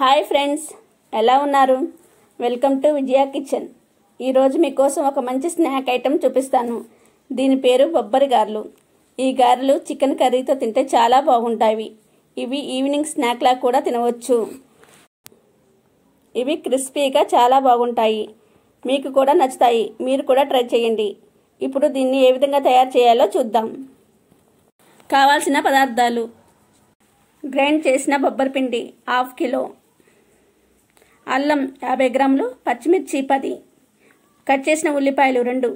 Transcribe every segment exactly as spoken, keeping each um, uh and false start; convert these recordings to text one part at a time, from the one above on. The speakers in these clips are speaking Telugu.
హాయ్ ఫ్రెండ్స్, ఎలా ఉన్నారు? Welcome to Vijaya Kitchen. ఈరోజు మీకోసం ఒక మంచి స్నాక్ ఐటెం చూపిస్తాను. దీని పేరు బొబ్బరి గారెలు. ఈ గారెలు చికెన్ కర్రీతో తింటే చాలా బాగుంటాయి. ఇవి ఈవినింగ్ స్నాక్లా కూడా తినవచ్చు. ఇవి క్రిస్పీగా చాలా బాగుంటాయి. మీకు కూడా నచ్చుతాయి. మీరు కూడా ట్రై చేయండి. ఇప్పుడు దీన్ని ఏ విధంగా తయారు చేయాలో చూద్దాం. కావాల్సిన పదార్థాలు: గ్రైండ్ చేసిన బొబ్బరి పిండి హాఫ్ కిలో, అల్లం యాభై గ్రాములు, పచ్చిమిర్చి పది, కట్ చేసిన ఉల్లిపాయలు రెండు,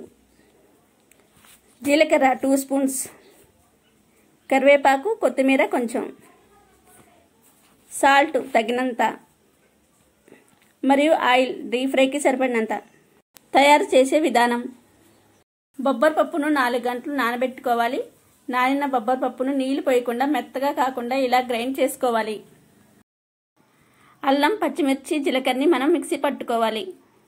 జీలకర్ర టూ స్పూన్స్, కరివేపాకు, కొత్తిమీర కొంచెం, సాల్ట్ తగినంత, మరియు ఆయిల్ డీప్ ఫ్రైకి సరిపడినంత. తయారు చేసే విధానం: బొబ్బరి పప్పును నాలుగు గంటలు నానబెట్టుకోవాలి. నానిన బొబ్బరి పప్పును నీళ్లు పోయకుండా మెత్తగా కాకుండా ఇలా గ్రైండ్ చేసుకోవాలి. అల్లం, పచ్చిమిర్చి, జీలకర్రని మనం మిక్సీ పట్టుకోవాలి.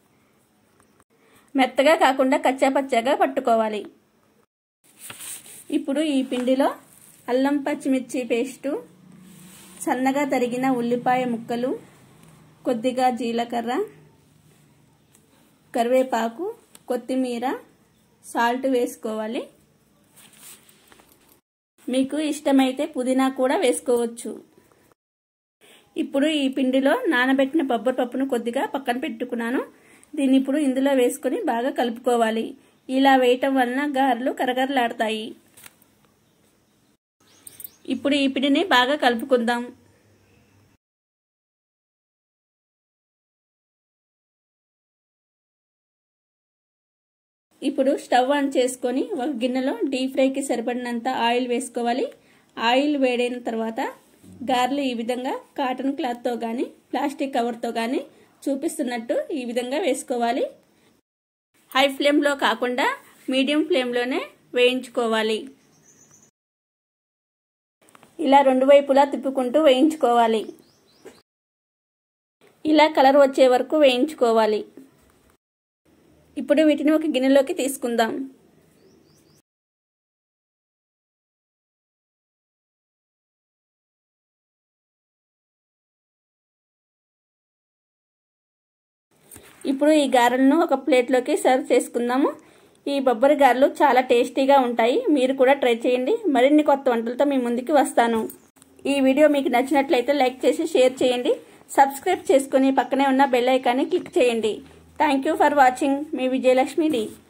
మెత్తగా కాకుండా కచ్చా పచ్చాగా పట్టుకోవాలి. ఇప్పుడు ఈ పిండిలో అల్లం పచ్చిమిర్చి పేస్టు, సన్నగా తరిగిన ఉల్లిపాయ ముక్కలు, కొద్దిగా జీలకర్ర, కరివేపాకు, కొత్తిమీర, సాల్ట్ వేసుకోవాలి. మీకు ఇష్టమైతే పుదీనా కూడా వేసుకోవచ్చు. ఇప్పుడు ఈ పిండిలో నానబెట్టిన బొబ్బరి పప్పును కొద్దిగా పక్కన పెట్టుకున్నాను. దీన్ని ఇప్పుడు ఇందులో వేసుకొని బాగా కలుపుకోవాలి. ఇలా వేయటం వలన గారెలు కరకరలాడతాయి. ఇప్పుడు ఈ పిండిని బాగా కలుపుకుందాం. ఇప్పుడు స్టవ్ ఆన్ చేసుకొని ఒక గిన్నెలో డీప్ ఫ్రైకి సరిపడినంత ఆయిల్ వేసుకోవాలి. ఆయిల్ వేడైన తర్వాత గారెలు ఈ విధంగా కాటన్ క్లాత్తో కానీ ప్లాస్టిక్ కవర్తో కానీ చూపిస్తున్నట్టు ఈ విధంగా వేసుకోవాలి. హై ఫ్లేమ్లో కాకుండా మీడియం ఫ్లేమ్లోనే వేయించుకోవాలి. ఇలా రెండు వైపులా తిప్పుకుంటూ వేయించుకోవాలి. ఇలా కలర్ వచ్చే వరకు వేయించుకోవాలి. ఇప్పుడు వీటిని ఒక గిన్నెలోకి తీసుకుందాం. ఇప్పుడు ఈ గారెలను ఒక ప్లేట్లోకి సర్వ్ చేసుకుందాము. ఈ బొబ్బరి గారెలు చాలా టేస్టీగా ఉంటాయి. మీరు కూడా ట్రై చేయండి. మరిన్ని కొత్త వంటలతో మీ ముందుకు వస్తాను. ఈ వీడియో మీకు నచ్చినట్లయితే లైక్ చేసి షేర్ చేయండి. సబ్స్క్రైబ్ చేసుకుని పక్కనే ఉన్న బెల్ ఐకాన్ని క్లిక్ చేయండి. Thank you for watching. మీ విజయలక్ష్మి డి.